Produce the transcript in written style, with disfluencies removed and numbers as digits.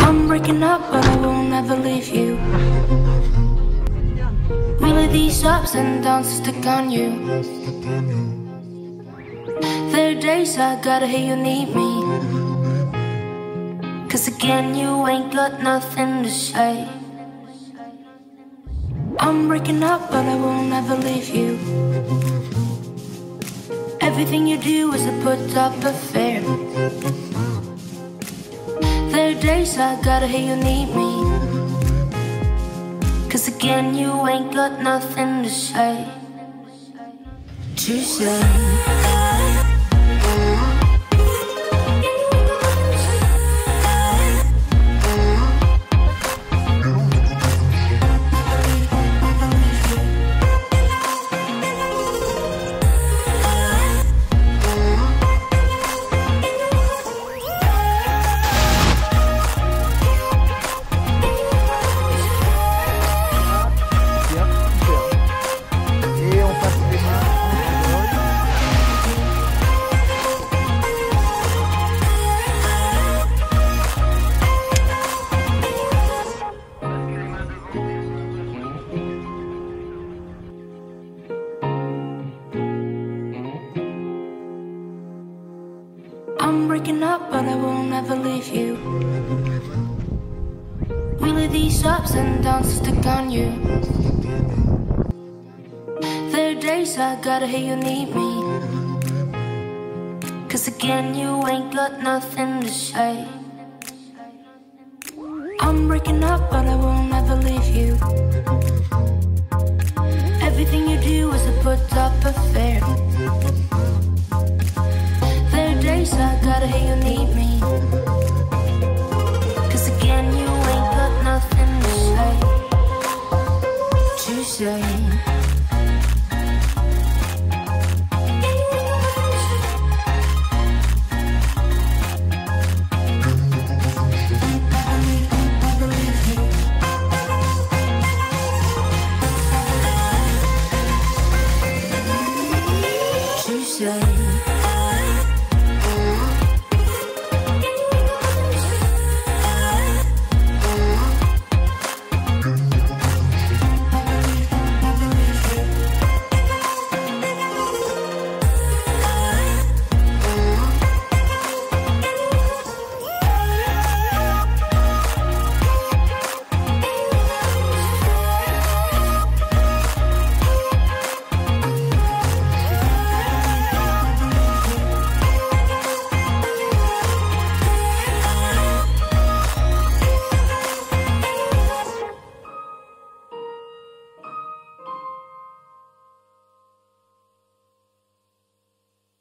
I'm breaking up, but I will never leave you. Really, these ups and downs stick on you. There are days I gotta hear you need me, 'cause again, you ain't got nothing to say. I'm breaking up, but I will never leave you. Everything you do is a put-up affair. There are days I gotta hear you need me, 'cause again, you ain't got nothing to say. To say. I'm breaking up, but I will never leave you. Really, these ups and downs stick on you. There are days I gotta hear you need me, 'cause again, you ain't got nothing to say. I'm breaking up, but I will never leave you. Everything you do is a put-up affair. I gotta hear you need me, 'cause again, you ain't got nothing to say. To say.